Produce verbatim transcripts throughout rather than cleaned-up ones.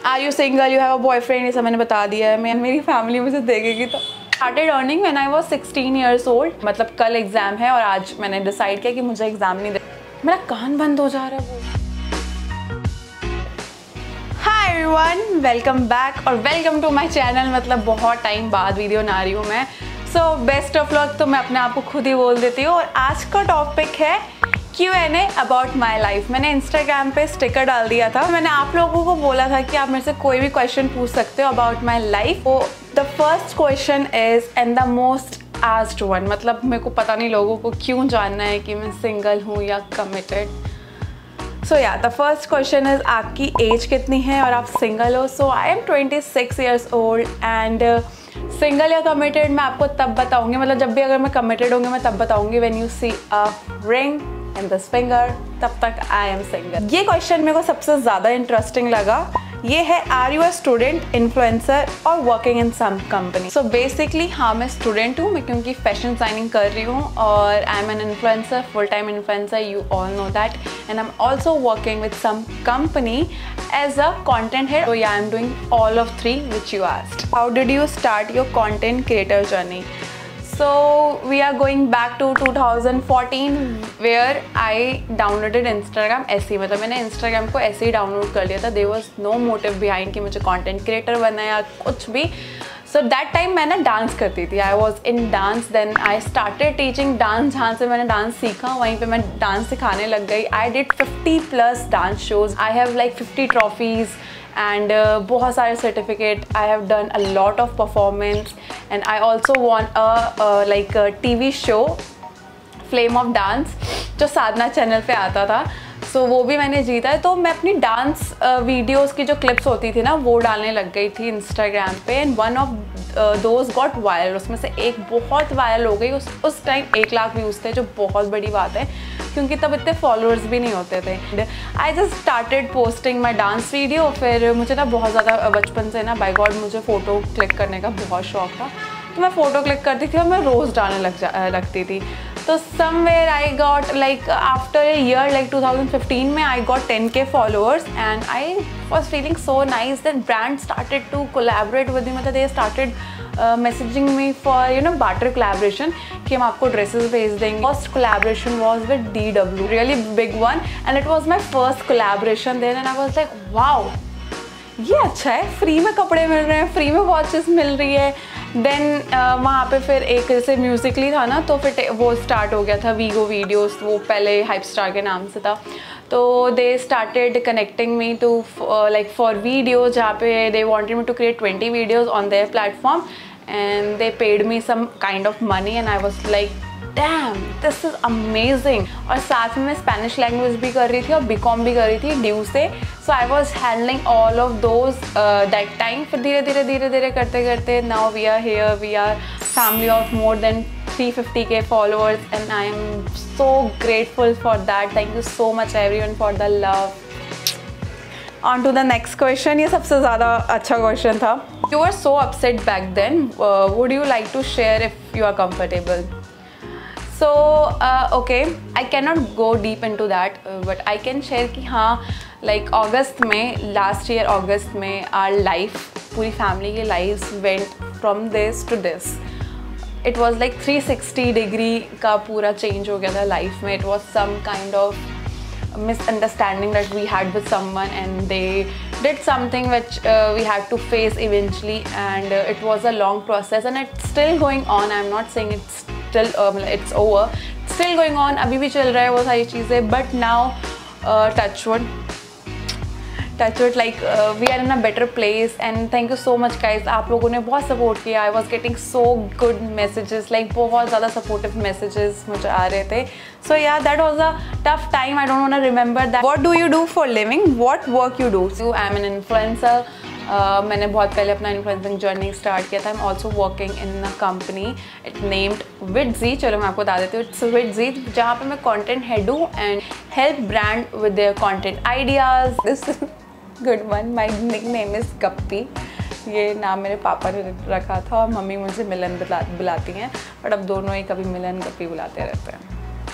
Are you single, you have a boyfriend, ये सब मैंने बता दिया है। मैं मेरी फैमिली मुझे देखेगी तो। Started earning when I was sixteen years old, मतलब कल एग्जाम है और आज मैंने डिसाइड किया कि मुझे एग्जाम नहीं दे। मेरा कान बंद हो जा रहा है वो। हाय एवरीवन, वेलकम बैक और वेलकम टू माय चैनल। मतलब बहुत टाइम बाद वीडियो बना रही हूँ मैं। सो बेस्ट ऑफ लक तो मैं अपने आप को खुद ही बोल देती हूँ। और आज का टॉपिक है Q N A about my life. मैंने इंस्टाग्राम पे स्टिकर डाल दिया था। मैंने आप लोगों को बोला था कि आप मेरे से कोई भी क्वेश्चन पूछ सकते हो अबाउट माई लाइफ। वो the first question is and the most asked one, मतलब मेरे को पता नहीं लोगों को क्यों जानना है कि मैं सिंगल हूँ या कमिटेड। सो या द फर्स्ट क्वेश्चन इज आपकी एज कितनी है और आप सिंगल हो। So I am twenty six years old and single या कमिटेड मैं आपको तब बताऊंगी, मतलब जब भी अगर मैं कमिटेड होंगी मैं तब बताऊंगी when you see a ring in this finger, तब तक आई एम सिंगल। ये क्वेश्चन मेरे को सबसे ज़्यादा इंटरेस्टिंग लगा। ये है are you a student, influencer और working in some company. So basically हाँ मैं स्टूडेंट हूँ, मैं क्योंकि फैशन डिजाइनिंग कर रही हूँ और I am an influencer, full time influencer, you all know that. And I am also working with some company as a content head. So yeah, I'm doing all of three which you asked. How did you start your content creator journey? So we are going back to two thousand fourteen where I downloaded Instagram ऐसे ही, मतलब मैंने Instagram को ऐसे ही download कर लिया था। There was no motive behind कि मुझे content creator बनना है या कुछ भी। So that time मैं ना डांस करती थी। I was in dance, then I started teaching dance। जहाँ से मैंने डांस सीखा वहीं पे मैं डांस सिखाने लग गई। I did fifty plus dance shows. I have like fifty trophies and uh, बहुत सारे certificate. I have done a lot of performance and I also won a uh, like a T V show, Flame of Dance, जो साधना channel पे आता था। सो so, वो भी मैंने जीता है। तो मैं अपनी डांस वीडियोस uh, की जो क्लिप्स होती थी ना वो डालने लग गई थी इंस्टाग्राम पे and one of those got viral. उसमें से एक बहुत वायरल हो गई। उस उस टाइम एक लाख व्यूज़ थे, जो बहुत बड़ी बात है क्योंकि तब इतने फॉलोअर्स भी नहीं होते थे। I just started posting my dance video. फिर मुझे ना बहुत ज़्यादा बचपन से ना बाय गॉड मुझे फ़ोटो क्लिक करने का बहुत शौक था, तो मैं फ़ोटो क्लिक करती थी और मैं रोज़ डालने लग जा लगती थी। तो somewhere I got like after a year like two thousand fifteen में I got ten K followers and I was feeling so nice. Then brand started to collaborate with me, मतलब they started messaging me for you know barter collaboration कि हम आपको dresses भेज देंगे। First collaboration was with D W, really big one and it was my first collaboration then and I was like wow ये अच्छा है, free में कपड़े मिल रहे हैं, फ्री में वॉचेस मिल रही है। देन uh, वहाँ पे फिर एक जैसे म्यूजिकली था ना, तो फिर वो स्टार्ट हो गया था वीगो वीडियोस, वो पहले हाइप स्टार के नाम से था। तो they started connecting me to like for videos, जहाँ पे they wanted me to create twenty videos on their platform and they paid me some kind of money and I was like damn this is amazing. और साथ में मैं Spanish language भी कर रही थी और बी कॉम भी कर रही थी ड्यू से। So I was handling all of those that time. फिर धीरे धीरे धीरे धीरे करते करते now we are here, we are family of more than three fifty K followers and I am so grateful for that. Thank you so much everyone for the love. On to the next question. ये सबसे ज़्यादा अच्छा question था। You are so upset back then, would you like to share if you are comfortable? So uh, okay, I cannot go deep into that, uh, but I can share कि हाँ like अगस्त में, last year अगस्त में our life, पूरी family की lives went from this to this. It was like three sixty degree का पूरा change हो गया था life में. It was some kind of misunderstanding that we had with someone and they did something which uh, we had to face eventually and uh, it was a long process and it's still going on. I'm not saying it's still um, it's over, it's still going on, अभी भी चल रहा है वो सारी चीज़ें। But now uh, touch wood, touch wood, like uh, we are in a better place and thank you so much guys। आप लोगों ने बहुत support किया। I was getting so good messages, like बहुत ज़्यादा supportive messages मुझे आ रहे थे। So yeah, that was a tough time. I don't want to remember that. What do you do for living? What work you do? So I'm an influencer. Uh, मैंने बहुत पहले अपना influencing journey start किया था। I am also working in a company it named Widgi. चलो मैं आपको बता देती हूँ, इट्स विडजी, जहाँ पे मैं कंटेंट हेड हूँ and help brand with their content ideas. This good one, my nickname is Gappi. ये नाम मेरे पापा ने रखा था और मम्मी मुझे मिलन बुला बुलाती हैं, बट अब दोनों ही कभी मिलन गप्पी बुलाते रहते हैं।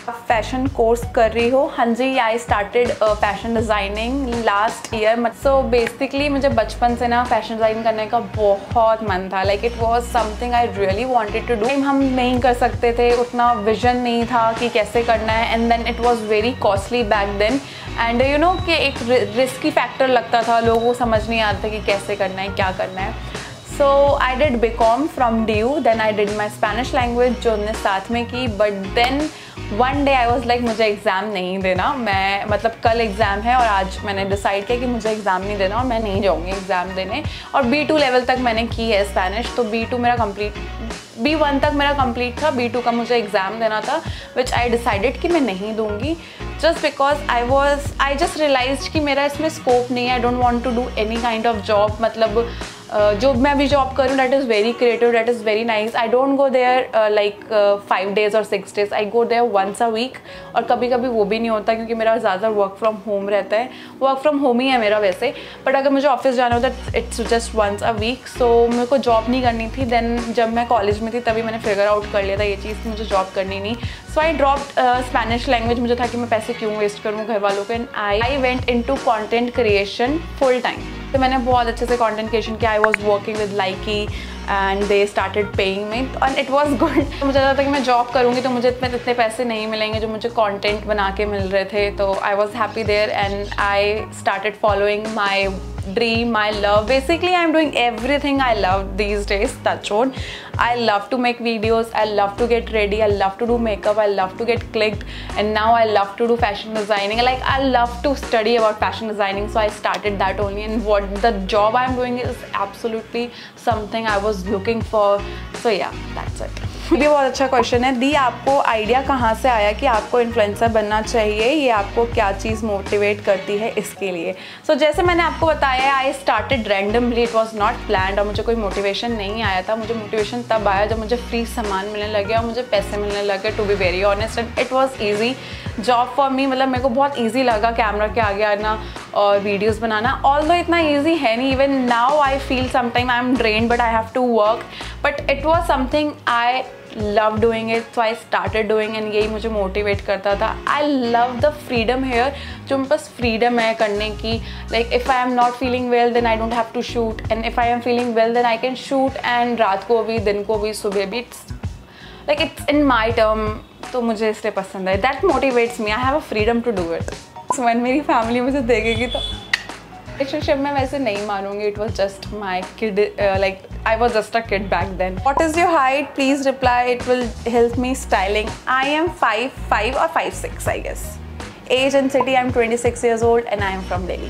फैशन कोर्स कर रही हो? हाँ जी, I started fashion designing last year. So basically मुझे बचपन से ना फैशन डिज़ाइन करने का बहुत मन था। Like it was something I really wanted to do. हम नहीं कर सकते थे, उतना विजन नहीं था कि कैसे करना है, and then it was very costly back then, and you know कि एक रिस्की फैक्टर लगता था, लोगों को समझ नहीं आता कि कैसे करना है, क्या करना है। So I did B com from D U, then I did my Spanish language जो हमने साथ में की। But then one day I was like मुझे एग्ज़ाम नहीं देना, मैं मतलब कल एग्ज़ाम है और आज मैंने डिसाइड किया कि मुझे एग्ज़ाम नहीं देना और मैं नहीं जाऊँगी एग्ज़ाम देने। और बी टू लेवल तक मैंने की है स्पेनिश, तो बी टू मेरा कंप्लीट, बी वन तक मेरा कंप्लीट था, बी टू का मुझे एग्ज़ाम देना था, विच आई डिसाइडेड कि मैं नहीं दूँगी, just because I was I just realise कि मेरा इसमें स्कोप नहीं है। I don't want to do any kind of job, मतलब Uh, जो मैं अभी जॉब करूँ that is very creative, that is very nice. I don't go there like five days और six days, I go there once a week, और कभी कभी वो भी नहीं होता क्योंकि मेरा ज़्यादा वर्क फ्रॉम होम रहता है। वर्क फ्रॉम होम ही है मेरा वैसे, बट अगर मुझे ऑफिस जाना होता है it's just once a week. So मेरे को जॉब नहीं करनी थी। देन जब मैं कॉलेज में थी तभी मैंने फिगर आउट कर लिया था ये चीज़ कि मुझे जॉब करनी नहीं। So I dropped Spanish language, मुझे था कि मैं पैसे क्यों वेस्ट करूँ घर वालों के, and I I went into content creation full time. तो मैंने बहुत अच्छे से कंटेंट क्रिएशन किया। I was working with Likee and they started paying me, and it was good. मुझे लगा था कि मैं जॉब करूँगी तो मुझे इतने इतने पैसे नहीं मिलेंगे जो मुझे कंटेंट बना के मिल रहे थे। तो I was happy there and I started following my dream, my love. Basically I'm doing everything I love these days, touch wood. I love to make videos, I love to get ready, I love to do makeup, I love to get clicked, and now I love to do fashion designing. Like I love to study about fashion designing, so I started that only, and what the job I'm doing is absolutely something I was looking for. So yeah, that's it. ये बहुत अच्छा question है। दी, आपको idea कहाँ से आया कि आपको इन्फ्लुएंसर बनना चाहिए? ये आपको क्या चीज़ मोटिवेट करती है इसके लिए? सो so, जैसे मैंने आपको बताया, I started randomly, it was not planned, और मुझे कोई मोटिवेशन नहीं आया था। मुझे मोटिवेशन तब आया जब मुझे फ्री सामान मिलने लगे और मुझे पैसे मिलने लगे, to be very honest, and it was easy job for me. मतलब मेरे को बहुत ईजी लगा कैमरा के आगे आना और वीडियोस बनाना, ऑल्दो इतना ईजी है नहीं। Even now I feel sometime I am drain, but I have to work, but it was something I love doing it, so I started doing, and यही मुझे मोटिवेट करता था। I love the freedom here, जो मेरे पास freedom है करने की। Like if I am not feeling well then I don't have to shoot, and if I M feeling well then I can shoot, and रात को भी, दिन को भी, सुबह भी, it's like it's in my term. तो मुझे इसलिए पसंद है, that motivates me, I have a freedom to do it. So when मेरी फैमिली मुझे देखेगी तो रिलेशनशिप में वैसे नहीं मानूंगी, it was just my kid, like I was just a kid back then. What is your height? Please reply. It will help me styling. I am five five or five six, I guess. Age and city, I am twenty-six years old and I am from Delhi.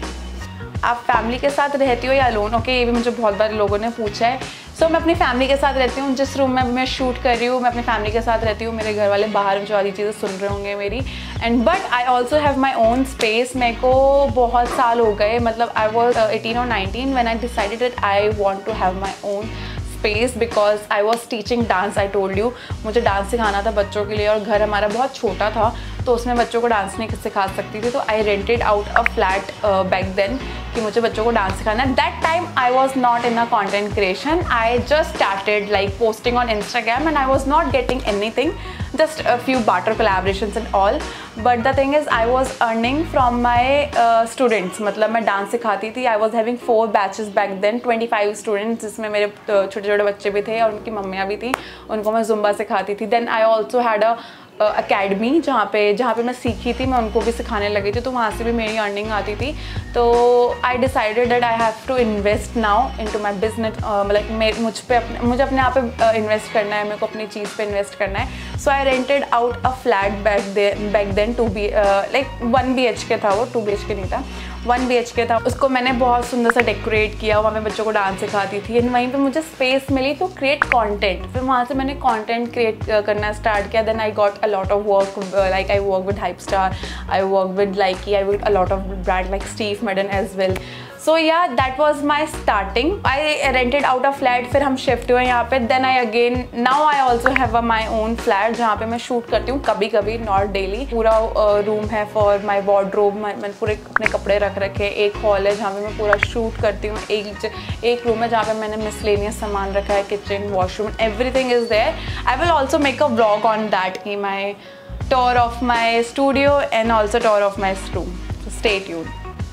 आप family के साथ रहती हो या alone? Okay, ये भी मुझे बहुत बार लोगों ने पूछा है। सो so, मैं अपनी फैमिली के साथ रहती हूँ। जिस रूम में मैं शूट कर रही हूँ मैं अपनी फैमिली के साथ रहती हूँ। मेरे घर वाले बाहर जो वाली चीज़ें सुन रहे होंगे मेरी, and but I also have my own space. मेरे को बहुत साल हो गए, मतलब आई वॉज एटीन और nineteen when I decided that I want to have my own space, because I was teaching dance. I told you, मुझे dance सिखाना था बच्चों के लिए, और घर हमारा बहुत छोटा था तो उसमें बच्चों को डांस नहीं सिखा सकती थी। तो I rented out a flat back then कि मुझे बच्चों को डांस सिखाना है। That time I was not in a content creation, I just started like posting on Instagram and I was not getting anything, just a few barter collaborations and all, but the thing is I was earning from my uh, students। मतलब मैं dance सिखाती थी। I was having four batches back then, twenty-five students, जिसमें मेरे छोटे छोटे बच्चे भी थे और उनकी मम्मियाँ भी थी, उनको मैं जुम्बा सिखाती थी। Then I also had a academy uh, जहाँ पे जहाँ पे मैं सीखी थी, मैं उनको भी सिखाने लगी थी, तो वहाँ से भी मेरी अर्निंग आती थी। तो I decided that I have to invest now into my business. मतलब मुझ पे अपने मुझे अपने आप पे इन्वेस्ट करना है, मेरे को अपनी चीज़ पे इन्वेस्ट करना है। So I rented out a flat back they back then to be like one B H K था, वो टू बी एच के नहीं था, वन बी एच के था। उसको मैंने बहुत सुंदर सा डेकोरेट किया, वहाँ पे बच्चों को डांस सिखाती थी, एंड वहीं पे मुझे स्पेस मिली तो क्रिएट कंटेंट। फिर वहाँ से मैंने कंटेंट क्रिएट करना स्टार्ट किया। Then I got a lot of work, like I work with Hypestar, I work with Likee, I work a lot of brand like Steve Madden as well. So yeah that was my starting. I rented out of flat, फिर हम shift हुए यहाँ पे। Then I again now I also have a my own flat जहाँ पे मैं shoot करती हूँ कभी कभी, नॉट डेली। पूरा रूम uh, है फॉर माई वार्डरोब, मैंने पूरे अपने कपड़े रख रखे। एक हॉल है जहाँ पे मैं पूरा शूट करती हूँ, एक एक रूम है जहाँ पे मैंने मिसलेनियस सामान रखा है, kitchen, washroom, everything is there. I will also make a vlog on that कि my tour of my studio and also tour of my room. So stay tuned.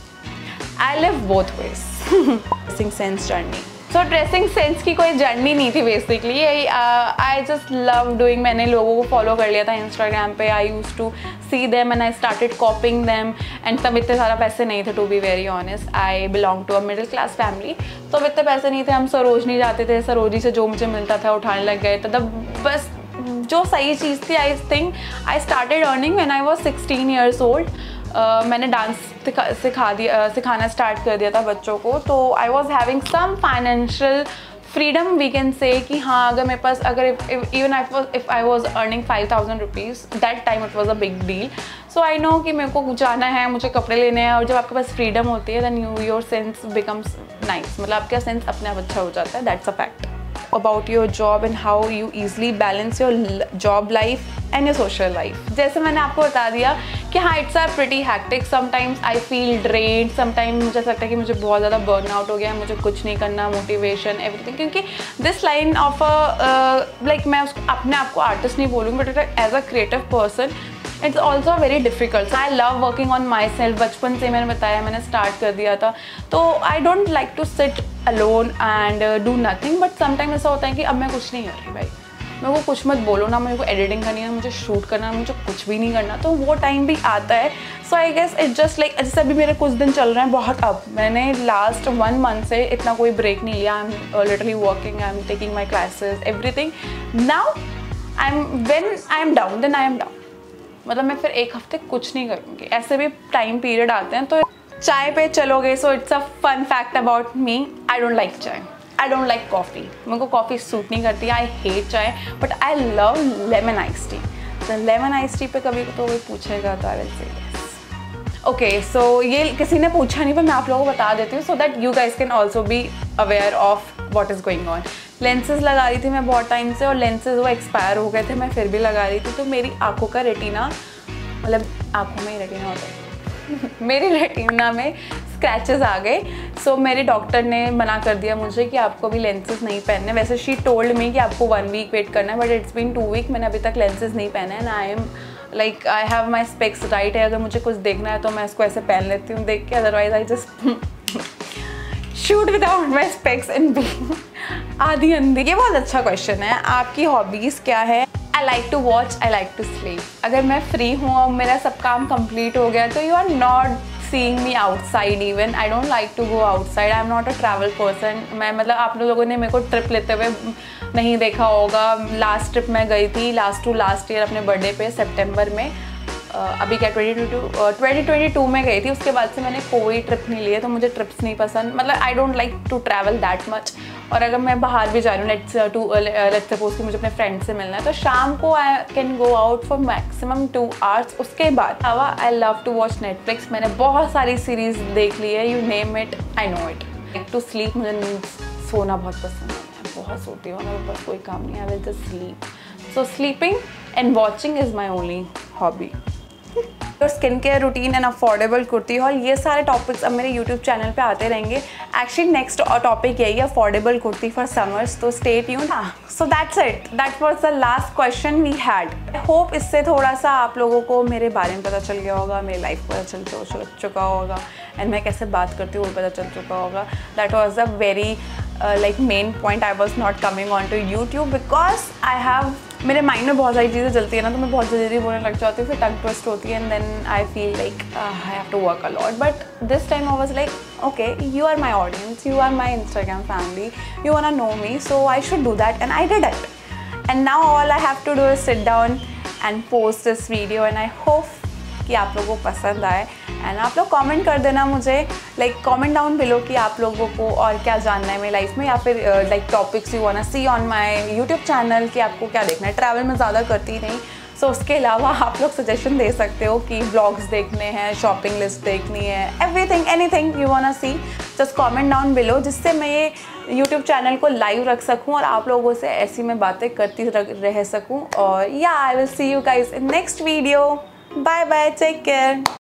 I live both ways. Dressing sense journey. So dressing sense की कोई journey नहीं थी बेसिकली. I just love doing. मैंने लोगों को follow कर लिया था इंस्टाग्राम पे. I use to see them and I started copying them. And तब इतने सारा पैसे नहीं थे, to be very honest. I belong to a middle class family. तो इतने पैसे नहीं थे. हम सरोजनी जाते थे, सरोजनी से जो मुझे मिलता था उठाने लग गए. तो तब बस जो सही चीज़ थी, I think I started earning when I was sixteen years old. Uh, मैंने डांस सिखा दिया uh, सिखाना स्टार्ट कर दिया था बच्चों को. तो I was having some financial freedom we can say कि हाँ, अगर मेरे पास अगर even if I was earning five thousand rupees that time it was a big deal. So I know कि मेरे को जाना है, मुझे कपड़े लेने हैं. और जब आपके पास फ्रीडम होती है then you your sense becomes nice. मतलब आपका सेंस अपने आप अच्छा हो जाता है. That's a fact. About your job and how you easily balance your job life and your social life. जैसे मैंने आपको बता दिया कि हाँ, it's a pretty hectic. Sometimes I feel drained. Sometimes मुझे लगता है कि मुझे बहुत ज़्यादा burn out हो गया है, मुझे कुछ नहीं करना, motivation everything. क्योंकि this line of a uh, like मैं उसको अपने आप को artist नहीं बोलूँगी, but as a creative person it's also very difficult. I love working on myself. बचपन से मैंने बताया, मैंने स्टार्ट कर दिया था. तो I don't like to sit alone and do nothing. But sometime ऐसा होता है कि अब मैं कुछ नहीं कर रही भाई, मेरे को कुछ मत बोलो ना, मेरे को एडिटिंग करनी है, मुझे शूट करना, मुझे कुछ भी नहीं करना. तो वो टाइम भी आता है. So I guess it just like जैसे अभी मेरे कुछ दिन चल रहे हैं बहुत. अब मैंने लास्ट वन मंथ से इतना कोई ब्रेक नहीं लिया. I am literally working, I am taking my classes everything. Now I am when I am down then I am down. मतलब मैं फिर एक हफ्ते कुछ नहीं करूँगी. ऐसे भी टाइम पीरियड आते हैं. तो चाय पे चलोगे. So it's a fun fact about me. I don't like chai. I don't like coffee. मेरे को कॉफ़ी सूट नहीं करती. I hate chai. But I love lemon ice tea. तो लेमन आइस टी पे कभी तो कोई पूछेगा तो I will say yes. Okay, so ये किसी ने पूछा नहीं, पर मैं आप लोगों को बता देती हूँ so that you guys can also be aware of what is going on. Lenses लगा रही थी मैं बहुत टाइम से, और लेंसेज वो एक्सपायर हो गए थे. मैं फिर भी लगा रही थी. तो मेरी आंखों का रेटिना, मतलब आंखों में ही रेटिना होता है मेरी रेटिना में स्क्रैचेस आ गए. सो so, मेरे डॉक्टर ने मना कर दिया मुझे कि आपको भी लेंसेज नहीं पहनने. वैसे शी टोल्ड मी कि आपको वन वीक वेट करना है, but it's been two week. मैंने अभी तक लेंसेज नहीं पहने हैं. I am like I have my specs right है. अगर मुझे कुछ देखना है तो मैं इसको ऐसे पहन लेती हूँ देख के. Otherwise I just shoot without my specs in be आधी अंधी. ये बहुत अच्छा क्वेश्चन है. आपकी हॉबीज़ क्या है? I like to watch, I like to sleep. अगर मैं फ्री हूँ और मेरा सब काम कंप्लीट हो गया तो you are not seeing me outside. Even I don't like to go outside. I am not a travel person. मैं मतलब आप लोगों ने मेरे को ट्रिप लेते हुए नहीं देखा होगा. लास्ट ट्रिप मैं गई थी लास्ट टू लास्ट ईयर अपने बर्थडे पे सितंबर में. Uh, अभी क्या ट्वेंटी ट्वेंटी टू में गई थी. उसके बाद से मैंने कोई ट्रिप नहीं ली है. तो मुझे ट्रिप्स नहीं पसंद. मतलब I don't like to travel that much. और अगर मैं बाहर भी जा रही हूँ, लेट्स टू लेट्स सपोज कि मुझे अपने फ्रेंड से मिलना है, तो शाम को I can go out for maximum two hours. उसके बाद अवा I love to watch Netflix. मैंने बहुत सारी सीरीज देख ली है. You name it, I know it. Like to sleep. मुझे नींद सोना बहुत पसंद है. मैं बहुत सोती हूँ. मेरे पास कोई काम नहीं. I will just sleep. So sleeping and watching is my only hobby. Your skin care routine and affordable kurti haul. ये सारे टॉपिक्स अब मेरे यूट्यूब चैनल पे आते रहेंगे. एक्चुअली नेक्स्ट टॉपिक यही है, अफोर्डेबल कुर्ती फॉर समर्स. तो stay tuned. So that's it. That was the last question we had. I hope इससे थोड़ा सा आप लोगों को मेरे बारे में पता चल गया होगा, मेरी लाइफ पता चल चल चुका होगा, एंड मैं कैसे बात करती हूँ वो पता चल चुका होगा. That was a very like main point. I was not coming on to YouTube because I have, मेरे माइंड में बहुत सारी चीज़ें चलती है ना, तो मैं बहुत जल्दी बोलने लग जाती हूँ. फिर टंग ट्विस्ट होती है and then I feel like I have to work a lot. But this time I was like okay, you are my audience, you are my Instagram family, you wanna know me, so I should do that, and I did it. And now all I have to do is sit down and post this video, and I hope कि आप लोगों को पसंद आए. And आप लोग comment कर देना मुझे, लाइक कमेंट डाउन बिलो कि आप लोगों को और क्या जानना है मेरी लाइफ में, या फिर like topics you want to see on my YouTube channel कि आपको क्या देखना है. ट्रैवल में ज़्यादा करती नहीं, सो so, उसके अलावा आप लोग सजेशन दे सकते हो कि व्लॉग्स देखने हैं, शॉपिंग लिस्ट देखनी है, everything anything you want to see, just comment down below, जिससे मैं ये यूट्यूब चैनल को लाइव रख सकूं और आप लोगों से ऐसी मैं बातें करती रह सकूं. और या I will see you guys in next video. Bye bye, take care.